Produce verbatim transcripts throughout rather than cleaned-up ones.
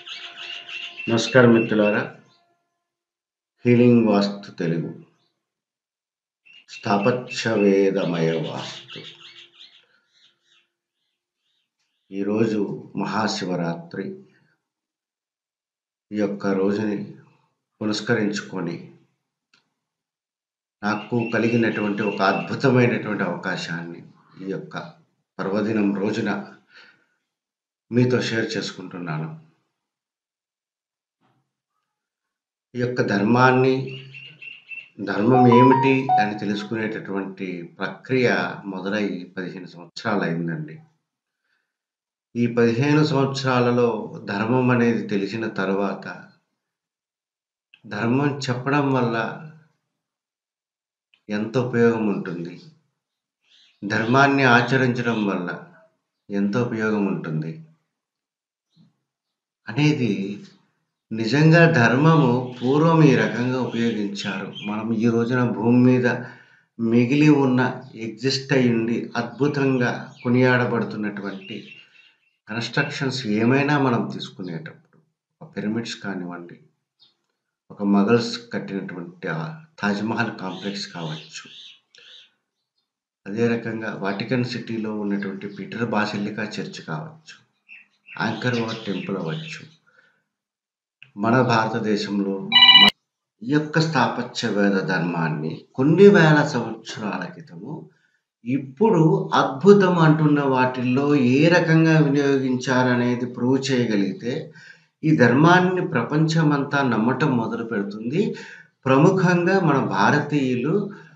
నమస్కారం మిత్రులారా. హీలింగ్ వాస్తు తెలుగు స్థాపత్యవేదమయ వాస్తు. ఈరోజు మహాశివరాత్రి. ఈ యొక్క రోజుని పురస్కరించుకొని నాకు కలిగినటువంటి ఒక అద్భుతమైనటువంటి అవకాశాన్ని ఈ యొక్క పర్వదినం రోజున మీతో షేర్ చేసుకుంటున్నాను. ఈ యొక్క ధర్మాన్ని ధర్మం ఏమిటి అని తెలుసుకునేటటువంటి ప్రక్రియ మొదలై పదిహేను సంవత్సరాలు అయిందండి. ఈ పదిహేను సంవత్సరాలలో ధర్మం అనేది తెలిసిన తర్వాత ధర్మం చెప్పడం వల్ల ఎంత ఉపయోగం ఉంటుంది, ధర్మాన్ని ఆచరించడం వల్ల ఎంత ఉపయోగం ఉంటుంది అనేది నిజంగా ధర్మము పూర్వం ఈ రకంగా ఉపయోగించారు. మనం ఈ రోజున భూమి మీద మిగిలి ఉన్న ఎగ్జిస్ట్ అయ్యింది అద్భుతంగా కొనియాడబడుతున్నటువంటి కన్స్ట్రక్షన్స్ ఏమైనా మనం తీసుకునేటప్పుడు, ఒక పిరమిడ్స్ కానివ్వండి, ఒక మొఘల్స్ కట్టినటువంటి తాజ్మహల్ కాంప్లెక్స్ కావచ్చు, అదే రకంగా వాటికన్ సిటీలో ఉన్నటువంటి పీటర్ బాసిలికా చర్చ్ కావచ్చు, యాంకర్ వాట్ టెంపుల్ అవ్వచ్చు, మన భారతదేశంలో ఈ యొక్క స్థాపత్య వేద ధర్మాన్ని కొన్ని వేల సంవత్సరాల క్రితము ఇప్పుడు అద్భుతం అంటున్న వాటిల్లో ఏ రకంగా వినియోగించారనేది ప్రూవ్ చేయగలిగితే ఈ ధర్మాన్ని ప్రపంచమంతా నమ్మటం మొదలు పెడుతుంది. ప్రముఖంగా మన భారతీయులు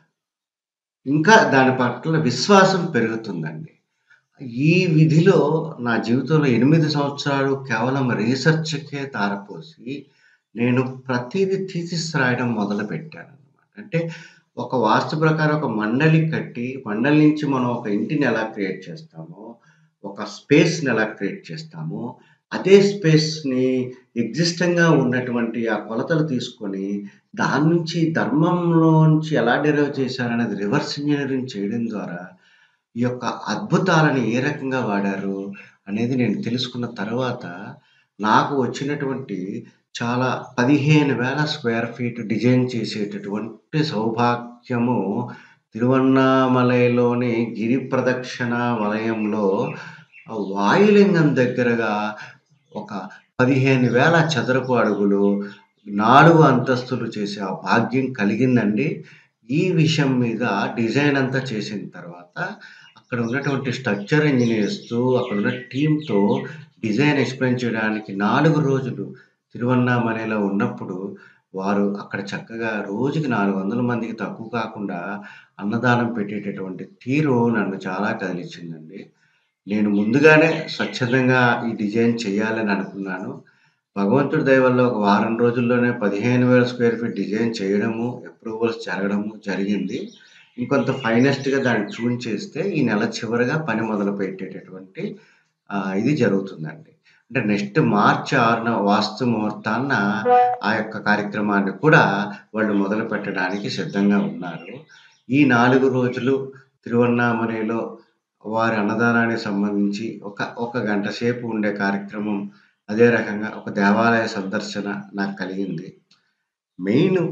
ఇంకా దాని పట్ల విశ్వాసం పెరుగుతుందండి. ఈ విధిలో నా జీవితంలో ఎనిమిది సంవత్సరాలు కేవలం రీసెర్చ్కే తారపోసి నేను ప్రతిదీ థీసిస్ రాయడం మొదలుపెట్టాను అన్నమాట. అంటే ఒక వాస్తు ప్రకారం ఒక మండలి కట్టి, మండలి నుంచి మనం ఒక ఇంటిని ఎలా క్రియేట్ చేస్తామో, ఒక స్పేస్ని ఎలా క్రియేట్ చేస్తామో, అదే స్పేస్ని ఎగ్జిస్టింగ్గా ఉన్నటువంటి ఆ కొలతలు తీసుకొని దాని నుంచి ధర్మంలోంచి ఎలా డెరైవ్ చేశారనేది రివర్స్ ఇంజనీరింగ్ చేయడం ద్వారా ఈ యొక్క అద్భుతాలను ఏ రకంగా వాడారు అనేది నేను తెలుసుకున్న తర్వాత నాకు వచ్చినటువంటి చాలా పదిహేను వేల స్క్వేర్ ఫీట్ డిజైన్ చేసేటటువంటి సౌభాగ్యము తిరువన్నామలైలోని గిరి ప్రదక్షిణ వలయంలో వాయులింగం దగ్గరగా ఒక పదిహేను వేల చదరపు అడుగులు నాలుగు అంతస్తులు చేసే ఆ భాగ్యం కలిగిందండి. ఈ విషయం మీద డిజైన్ అంతా చేసిన తర్వాత అక్కడ ఉన్నటువంటి స్ట్రక్చర్ ఇంజనీర్స్తో అక్కడ ఉన్న టీంతో డిజైన్ ఎక్స్ప్లెయిన్ చేయడానికి నాలుగు రోజులు తిరువన్నామలైలో ఉన్నప్పుడు వారు అక్కడ చక్కగా రోజుకి నాలుగు వందల మందికి తక్కువ కాకుండా అన్నదానం పెట్టేటటువంటి తీరు నన్ను చాలా కదిలించిందండి. నేను ముందుగానే స్వచ్ఛందంగా ఈ డిజైన్ చేయాలని అనుకున్నాను. భగవంతుడి దయ వల్ల ఒక వారం రోజుల్లోనే పదిహేను వేల స్క్వేర్ ఫీట్ డిజైన్ చేయడము, అప్రూవల్స్ జరగడము జరిగింది. ఇంకొంత ఫైనెస్ట్గా దాన్ని ట్యూన్ చేస్తే ఈ నెల చివరిగా పని మొదలు పెట్టేటటువంటి ఇది జరుగుతుందండి. అంటే నెక్స్ట్ మార్చి ఆరున వాస్తు ముహూర్తాన్న ఆ యొక్క కార్యక్రమాన్ని కూడా వాళ్ళు మొదలు పెట్టడానికి సిద్ధంగా ఉన్నారు. ఈ నాలుగు రోజులు తిరువన్నామలైలో వారి అన్నదానానికి సంబంధించి ఒక ఒక గంట సేపు ఉండే కార్యక్రమం, అదే రకంగా ఒక దేవాలయ సందర్శన నాకు కలిగింది. మెయిన్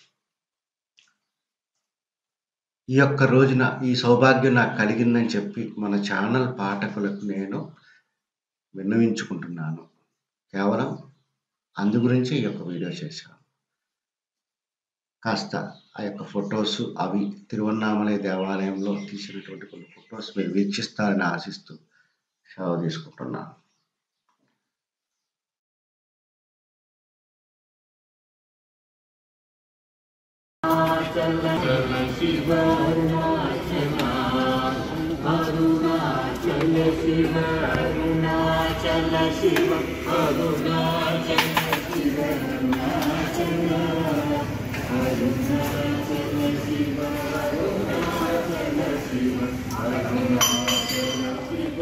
ఈ యొక్క రోజున ఈ సౌభాగ్యం నాకు కలిగిందని చెప్పి మన ఛానల్ పాఠకులకు నేను విన్నవించుకుంటున్నాను. కేవలం అందు గురించి ఈ యొక్క వీడియో చేశాను. కాస్త ఆ యొక్క ఫొటోస్ అవి తిరువన్నామలై దేవాలయంలో తీసినటువంటి కొన్ని ఫొటోస్ మీరు వీక్షిస్తారని ఆశిస్తూ సెలవు తీసుకుంటున్నాను. శివ అరుణాచల అరుణాచల శివ అరుణాచల శివ అరుణాచల శివ అరుణాచల అరుణాచల శివ అరుణాచల శివ అరుణాచల శివ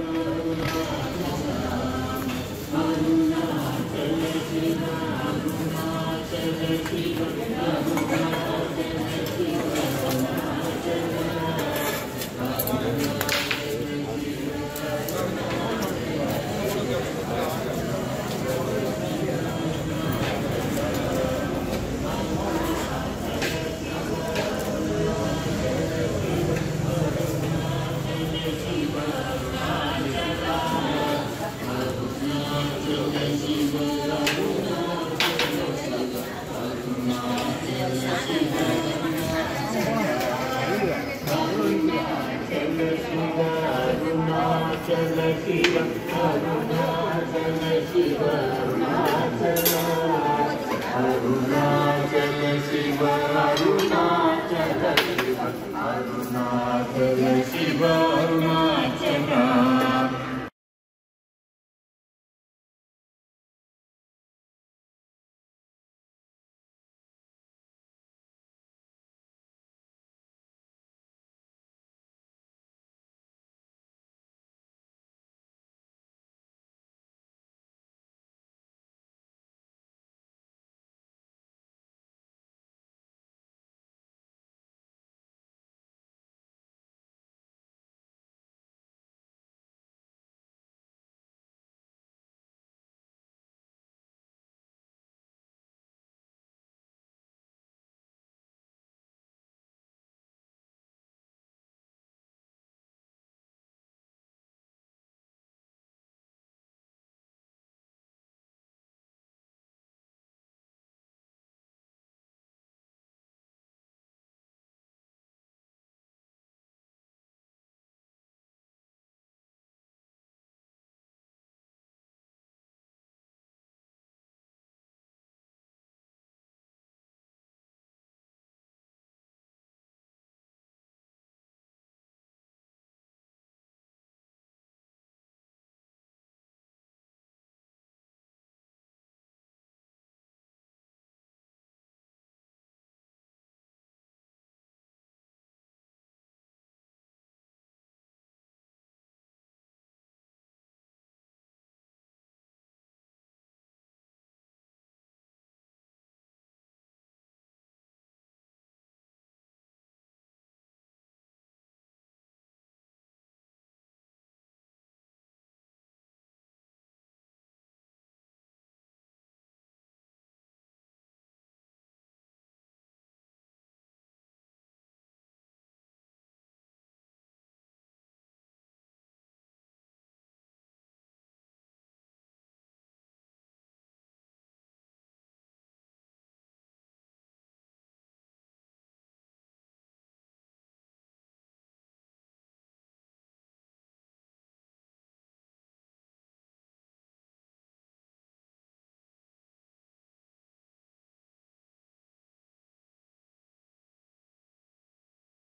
అరుణాచల శివ అరుణాచల శివ శివ అరుణాచల శివ అరుణాచల శివ అరుణాచల శివ అరుణాచల శివ